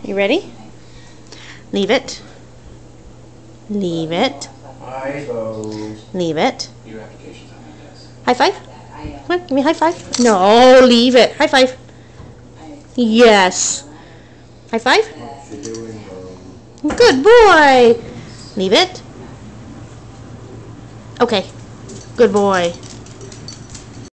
You ready? Leave it. Leave it. Leave it. Your application's on my desk. High five? Come on, give me a high five. No, leave it. High five. Yes. High five? Good boy. Leave it. Okay. Good boy.